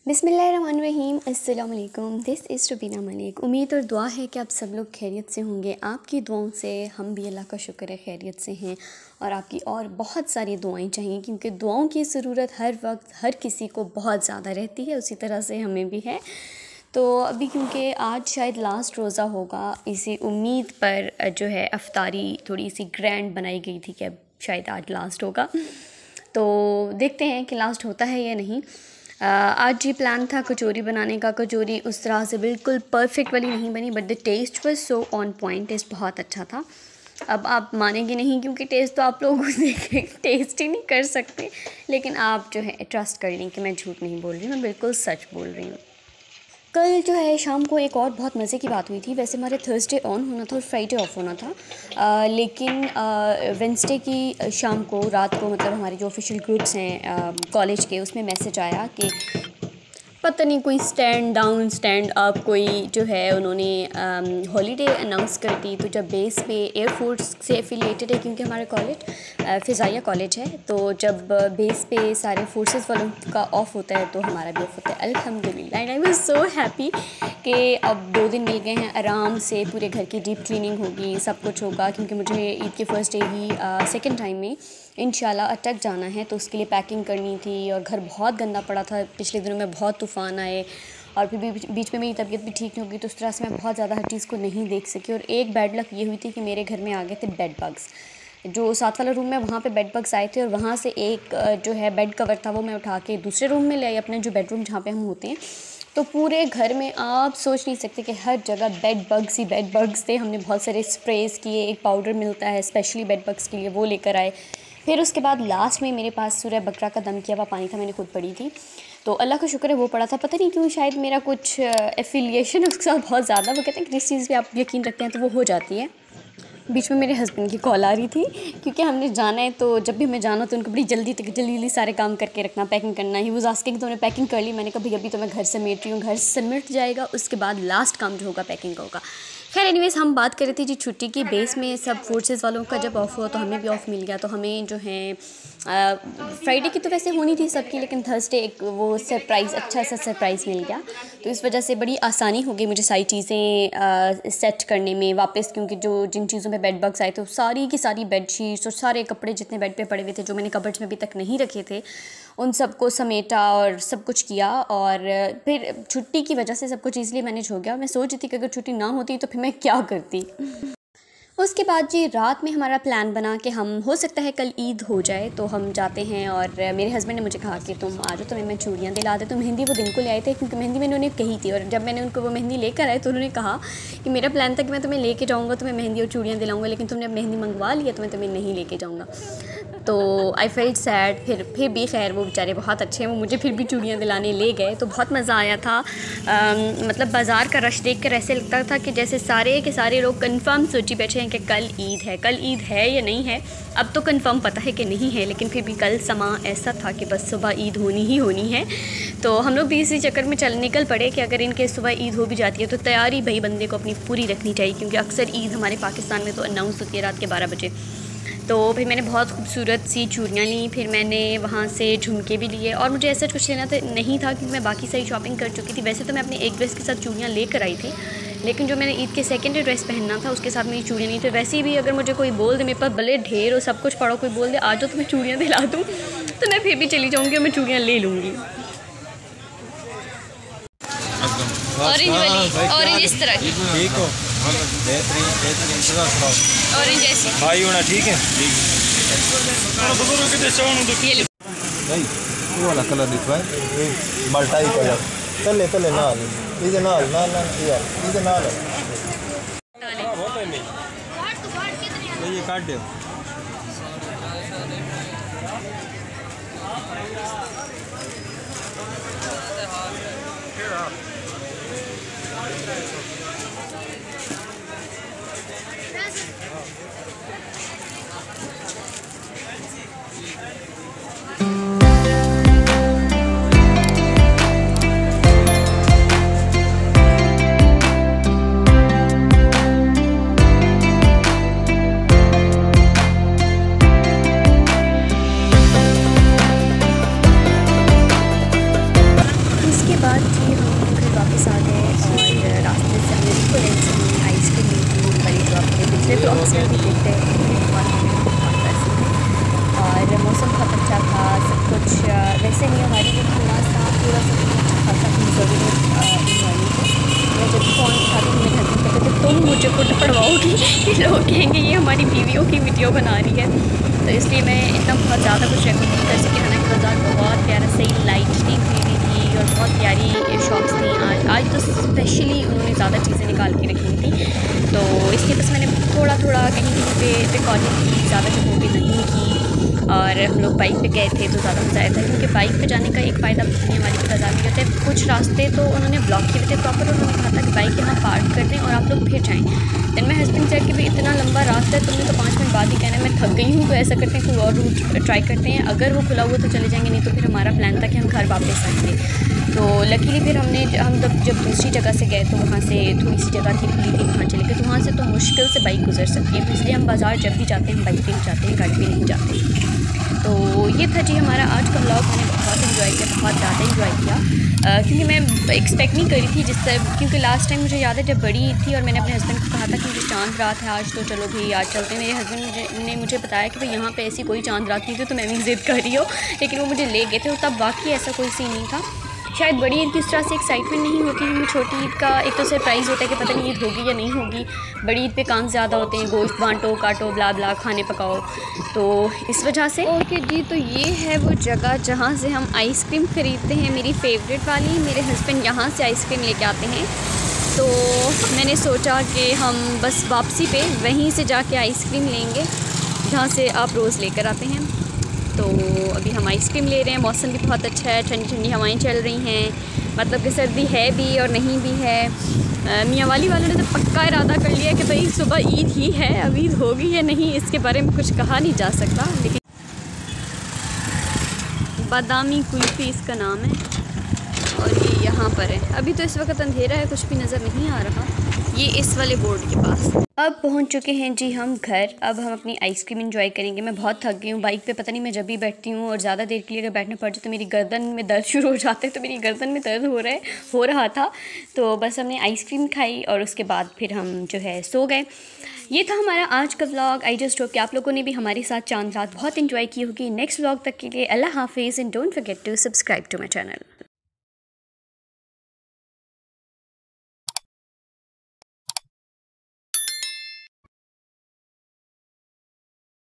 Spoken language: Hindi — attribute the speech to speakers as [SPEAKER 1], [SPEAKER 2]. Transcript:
[SPEAKER 1] बिस्मिल्लाहिर्रहमानिर्रहीम, अस्सलाम वालेकुम। This is Rubina Malik. उम्मीद और दुआ है कि आप सब लोग खैरियत से होंगे। आपकी दुआओं से हम भी अल्लाह का शुक्र है खैरियत से हैं, और आपकी और बहुत सारी दुआएं चाहिए क्योंकि दुआओं की ज़रूरत हर वक्त हर किसी को बहुत ज़्यादा रहती है, उसी तरह से हमें भी है। तो अभी क्योंकि आज शायद लास्ट रोज़ा होगा, इसी उम्मीद पर जो है अफ्तारी थोड़ी सी ग्रैंड बनाई गई थी कि अब शायद आज लास्ट होगा। तो देखते हैं कि लास्ट होता है या नहीं। आज ये प्लान था कचौरी बनाने का। कचौरी उस तरह से बिल्कुल परफेक्ट वाली नहीं बनी, but the taste was so on point. Taste बहुत अच्छा था। अब आप मानेंगे नहीं क्योंकि टेस्ट तो आप लोग टेस्ट ही नहीं कर सकते, लेकिन आप जो है ट्रस्ट कर लें कि मैं झूठ नहीं बोल रही हूँ, मैं बिल्कुल सच बोल रही हूँ। कल जो है शाम को एक और बहुत मज़े की बात हुई थी। वैसे हमारे थर्सडे ऑन होना था और फ्राइडे ऑफ होना था, लेकिन वेंसडे की शाम को रात को मतलब हमारे जो ऑफिशियल ग्रुप्स हैं कॉलेज के, उसमें मैसेज आया कि पता नहीं कोई स्टैंड डाउन स्टैंड अप कोई जो है उन्होंने हॉलीडे अनाउंस कर दी। तो जब बेस पे एयरफोर्स से एफिलिएटेड है क्योंकि हमारा कॉलेज फ़िज़ाइया कॉलेज है, तो जब बेस पे सारे फोर्सेस वालों का ऑफ़ होता है तो हमारा भी ऑफ होता है। अल्हम्दुलिल्लाह, and I was so happy कि अब 2 दिन मिल गए हैं आराम से। पूरे घर की डीप क्लीनिंग होगी, सब कुछ होगा, क्योंकि मुझे ईद के फर्स्ट डे ही सेकेंड टाइम में इंशाल्लाह अटक जाना है, तो उसके लिए पैकिंग करनी थी। और घर बहुत गंदा पड़ा था, पिछले दिनों में बहुत तूफ़ान आए, और फिर बीच में मेरी तबीयत भी ठीक नहीं होगी, तो उस तरह से मैं बहुत ज़्यादा हर चीज़ को नहीं देख सकी। और एक बैड लक ये हुई थी कि मेरे घर में आ गए थे बेड बग्स। जो साथ वाला रूम है वहाँ पे बेड बग्स आए थे, और वहाँ से एक जो है बेड कवर था वो मैं उठा के दूसरे रूम में ले आई, अपने जो बेडरूम जहाँ पे हम होते हैं। तो पूरे घर में आप सोच नहीं सकते कि हर जगह बेड बग्स ही बेड बग्स थे। हमने बहुत सारे स्प्रेज़ किए, एक पाउडर मिलता है स्पेशली बेड बग्स के लिए, वो लेकर आए। फिर उसके बाद लास्ट में मेरे पास सूरह बकरा का दम किया हुआ पानी था, मैंने खुद पड़ी थी, तो अल्लाह का शुक्र है वो पड़ा था। पता नहीं क्यों, शायद मेरा कुछ एफिलिएशन उसके साथ बहुत ज़्यादा, वो कहते हैं कि जिस चीज़ पे आप यकीन रखते हैं तो वो हो जाती है। बीच में मेरे हस्बैंड की कॉल आ रही थी क्योंकि हमने जाना है, तो जब भी हमें जाना तो उनको बड़ी जल्दी सारे काम करके रखना, पैकिंग करना। ही वो आस्किंग तो मैंने पैकिंग कर ली। मैंने कहा भाई अभी तो मैं घर समेट रही हूँ, घर समेट जाएगा, उसके बाद लास्ट काम जो होगा पैकिंग का होगा। खैर एनीवेज़, हम बात कर रहे थे जी छुट्टी की। बेस में सब फोर्सेस वालों का जब ऑफ हुआ तो हमें भी ऑफ मिल गया, तो हमें जो है फ्राइडे की तो वैसे होनी थी सबकी, लेकिन थर्सडे एक वो सरप्राइज़, अच्छा सा सरप्राइज़ मिल गया। तो इस वजह से बड़ी आसानी हो गई मुझे सारी चीज़ें सेट करने में वापस, क्योंकि जो जिन चीज़ों पे बेड बग्स आए थे सारी की सारी बेडशीट्स और सारे कपड़े जितने बेड पे पड़े हुए थे जो मैंने कबर्ड्स में अभी तक नहीं रखे थे, उन सबको समेटा और सब कुछ किया। और फिर छुट्टी की वजह से सब कुछ ईज़िली मैनेज हो गया। मैं सोच रही थी कि अगर छुट्टी ना होती तो फिर मैं क्या करती। उसके बाद जी रात में हमारा प्लान बना कि हम हो सकता है कल ईद हो जाए तो हम जाते हैं। और मेरे हस्बैंड ने मुझे कहा कि तुम आ जाओ, तुम्हें मैं चूड़ियाँ दिला दे। तो मेहंदी वो दिन को ले आए थे, क्योंकि मेहंदी मैंने उन्हें कही थी, और जब मैंने उनको वो मेहंदी लेकर आए तो उन्होंने कहा कि मेरा प्लान था कि मैं तुम्हें लेके जाऊँगा, तुम्हें मेहंदी और चूड़ियाँ दिलाऊँगा, लेकिन तुमने मेहंदी मंगवा लिया तो मैं तुम्हें नहीं लेके जाऊँगा। तो आई फेल्ट सैड। फिर भी खैर वो बेचारे बहुत अच्छे हैं, वो मुझे फिर भी चूड़ियाँ दिलाने ले गए, तो बहुत मज़ा आया था। मतलब बाज़ार का रश देख कर ऐसे लगता था कि जैसे सारे के सारे लोग कंफर्म सोची बैठे हैं कि कल ईद है या नहीं है। अब तो कंफर्म पता है कि नहीं है, लेकिन फिर भी कल समा ऐसा था कि बस सुबह ईद होनी ही होनी है। तो हम लोग भी इसी चक्कर में निकल पड़े कि अगर इनके सुबह ईद हो भी जाती है तो तैयारी भाई बंदे को अपनी पूरी रखनी चाहिए, क्योंकि अक्सर ईद हमारे पाकिस्तान में तो अनाउंस होती है रात के 12 बजे। तो फिर मैंने बहुत खूबसूरत सी चूड़ियाँ ली, फिर मैंने वहाँ से झुमके भी लिए, और मुझे ऐसा कुछ लेना नहीं था क्योंकि मैं बाकी सारी शॉपिंग कर चुकी थी। वैसे तो मैं अपनी एक ड्रेस के साथ चूड़ियाँ लेकर आई थी, लेकिन जो मैंने ईद के सेकेंड ड्रेस पहनना था उसके साथ मेरी चूड़ियाँ नहीं थी। वैसे भी अगर मुझे कोई बोल दे, मेरे पास भले ढेर और सब कुछ पड़ा, कोई बोल दे आ जाओ तो मैं चूड़ियाँ दिला दूँ, तो मैं फिर भी चली जाऊँगी और मैं चूड़ियाँ ले लूँगी। ऑरेंज वाली, ऑरेंज इस तरह की,
[SPEAKER 2] ठीक हो,
[SPEAKER 1] ऑरेंज ऐसी
[SPEAKER 2] भाई होना ठीक है। नहीं वो वाला कलर दिखवा है, मल्टाई कलर तले तले नाल इधर नाल नाल नाल यार इधर नाल बहुत है नहीं तो ये काट दो।
[SPEAKER 1] मुझे कुट पड़वाओगी कि लोग कहेंगे ये हमारी बीवियों की वीडियो बना रही है, तो इसलिए मैं इतना बहुत ज़्यादा कुछ रेकमेंड नहीं कर सकी। हालांकि बाज़ार बहुत प्यारा सही लाइटिंग हुई थी और बहुत प्यारी शॉप्स थी। आज तो स्पेशली उन्होंने ज़्यादा चीज़ें निकाल के रखी थी, तो इसलिए बस मैंने थोड़ा थोड़ा कहीं कहीं पे रिकॉर्डिंग की, ज़्यादा जगहों पे नहीं की। और हम लोग बाइक पे गए थे तो ज़्यादा मज़ा आया था, क्योंकि बाइक पे जाने का एक फ़ायदा भूखने वाली के बाज़ार में होता है। कुछ रास्ते तो उन्होंने ब्लॉक किए थे प्रॉपर, उन्होंने कहा था कि बाइक यहाँ पार्क कर दें और आप लोग फिर जाएँ। देन मैं हस्बैंड से कि भाई इतना लंबा रास्ता है, तुमने तो 5 मिनट बाद ही कहना है मैं थक गई हूँ, तो ऐसा करते हैं कोई और रूट ट्राई करते हैं, अगर वो खुला हुआ तो चले जाएंगे, नहीं तो फिर हमारा प्लान था कि हम घर वापस आएंगे। तो लकीली फिर हम जब दूसरी जगह से गए तो वहाँ से थोड़ी सी जगह थी खुली थी, वहाँ चले गए, तो वहाँ से तो मुश्किल से बाइक गुजर सकती है, तो इसलिए हम बाज़ार जब भी जाते हैं हम बाइक पे ही जाते हैं, गाड़ी पे नहीं जाते। तो ये था जी हमारा आज का व्लॉग। मैंने बहुत इन्जॉय किया, बहुत ज़्यादा इन्जॉय किया, क्योंकि मैं एक्सपेक्ट नहीं करी थी जिस तरह, क्योंकि लास्ट टाइम मुझे याद है जब बड़ी थी और मैंने अपने हस्बैंड को कहा था कि मुझे चांद रात है आज, तो चलो भाई आज चलते हैं। मेरे हस्बैंड ने मुझे बताया कि भाई यहाँ पे ऐसी कोई चांद रात नहीं थी, तो मैं भी ज़िद कर रही हो, लेकिन वो मुझे ले गए थे, तब वाकई ऐसा कोई सीन नहीं था। शायद बड़ी ईद की इस तरह से एक्साइटमेंट नहीं होती, क्योंकि छोटी ईद का एक तो सरप्राइज़ होता है कि पता नहीं ईद होगी या नहीं होगी। बड़ी ईद पे काम ज़्यादा होते हैं, गोश्त बांटो काटो ब्ला ब्ला खाने पकाओ, तो इस वजह से। ओके जी, तो ये है वो जगह जहाँ से हम आइसक्रीम ख़रीदते हैं, मेरी फेवरेट वाली। मेरे हस्बैंड यहाँ से आइसक्रीम लेके आते हैं, तो मैंने सोचा कि हम बस वापसी पे वहीं से जाके आइसक्रीम लेंगे जहाँ से आप रोज़ लेकर आते हैं। तो अभी हम आइसक्रीम ले रहे हैं, मौसम भी बहुत अच्छा है, ठंडी ठंडी हवाएं चल रही हैं, मतलब कि सर्दी है भी और नहीं भी है। मियाँ वाली वालों ने तो पक्का इरादा कर लिया कि भाई सुबह ईद ही है, अब ईद होगी या नहीं इसके बारे में कुछ कहा नहीं जा सकता, लेकिन बादामी कुल्फ़ी इसका नाम है और ये यहाँ पर है। अभी तो इस वक्त अंधेरा है, कुछ भी नज़र नहीं आ रहा, ये इस वाले बोर्ड के पास। अब पहुंच चुके हैं जी हम घर, अब हम अपनी आइसक्रीम एंजॉय करेंगे। मैं बहुत थक गई हूँ बाइक पे, पता नहीं मैं जब भी बैठती हूँ और ज़्यादा देर के लिए अगर बैठना पड़ जाए तो मेरी गर्दन में दर्द शुरू हो जाते हैं, तो मेरी गर्दन में दर्द हो रहा था। तो बस हमने आइसक्रीम खाई और उसके बाद फिर हम जो है सो गए। ये था हमारा आज का व्लॉग। आई जस्ट होप कि आप लोगों ने भी हमारे साथ चांद रात बहुत इन्जॉय की होगी। नेक्स्ट व्लॉग तक के लिए अल्लाह हाफिज़ and don't forget to subscribe to my channel.